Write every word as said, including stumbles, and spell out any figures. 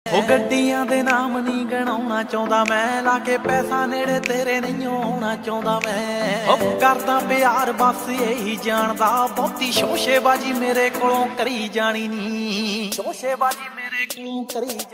ਉਹ ਗੱਡੀਆਂ ਦੇ ਨਾਮ ਨਹੀਂ ਗਣਾਉਣਾ ਚਾਹੁੰਦਾ ਮੈਂ, ਲਾ ਕੇ ਪੈਸਾ ਨੇੜੇ ਤੇਰੇ ਨਹੀਂ ਆਉਣਾ ਚਾਹੁੰਦਾ ਮੈਂ। ਉਹ ਕਰਦਾ ਪਿਆਰ ਬਸ ਇਹੀ ਜਾਣਦਾ, ਬਹੁਤੀ ਸ਼ੋਸ਼ੇਬਾਜੀ ਮੇਰੇ ਕੋਲੋਂ ਕਰੀ ਜਾਣੀ ਨੀ, ਸ਼ੋਸ਼ੇਬਾਜੀ ਮੇਰੇ ਕੋਲੋਂ ਕਰੀ